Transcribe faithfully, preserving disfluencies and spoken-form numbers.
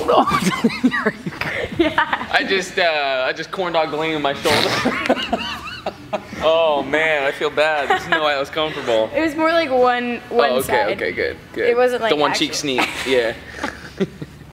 no. Are you Yeah. I just, uh, I just corn dog Delaney on my shoulder. Oh man, I feel bad. There's no way I was comfortable. It was more like one one oh, okay, side. okay, good, good. It wasn't like the one actual. cheek sneak. Yeah.